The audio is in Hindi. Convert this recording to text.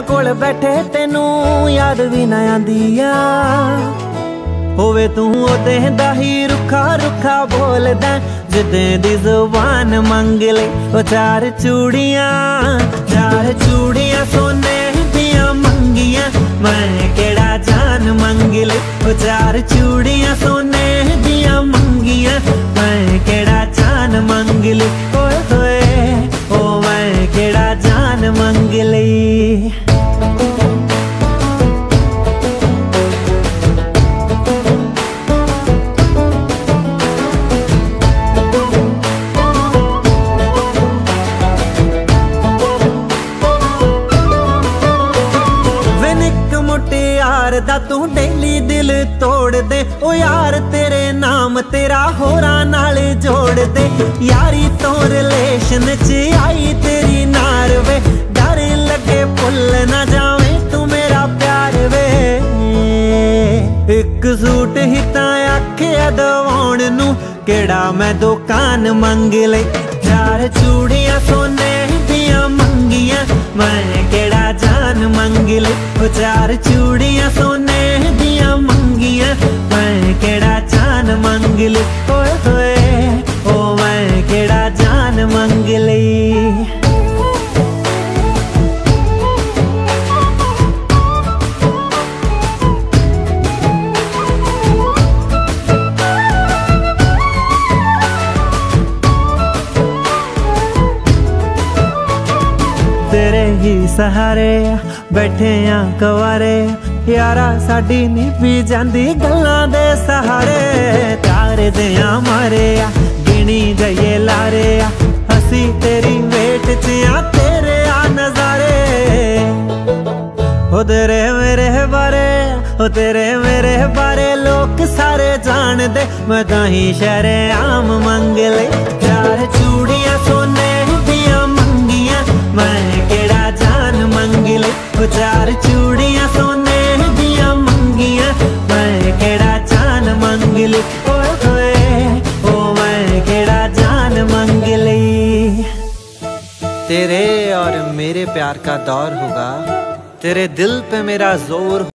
कोल बैठे तेनू याद भी ना आंदी होवे तू ओदे दा ही रुखा रुखा बोलदा जिदे दी जुबान मंग ले ओ चार चूड़ियां सोने दियां मंगियां मैं केड़ा जान मंग ले ओ चार चूड़ियां सोने दियां मंगियां मैं केड़ा जान मंग ले ओए होए ओ मैं केड़ा जान मंग ले। यार दा तू डेली दिल तोड़ दे ओ यार तेरे नाम तेरा होरा नाल जोड़ दे यारी तो रिलेशन च आई तेरी नार वे डर लगे भुल ना जावे तू मेरा प्यार वे एक सूट ही तां आखिया दवाउण नू केड़ा मैं दुकान मंग ले चार चूड़ियां सोने दियां मंगियां मैं केड़ा जान मंग ले ओ चार चूड़ियां सोने दियां मंगियां मैं केड़ा जान मंग ले ओए होए ओ मैं केड़ा जान मंग ले। तेरे ही सहारे बैठे आ कवारे यारा साडी नहीं पी जांदी गल्लां दे सहारे तारे दे मारे गिनी जाइए लारे हसी तेरी वेट च तेरे नजारे ओ तेरे मेरे बारे ओ तेरे मेरे बारे लोग सारे जान दे मैं ताही शहरे आम मंग ले चार चूड़ियां सोने दियां मंगियां मैं केड़ा जान मंग ले ओ चार चूड़ियां सोने दियां मंगियां मैं केड़ा जान मंग ले ओए होए ओ मैं केड़ा जान मंग ले। तेरे और मेरे प्यार का दौर होगा तेरे दिल पे मेरा जोर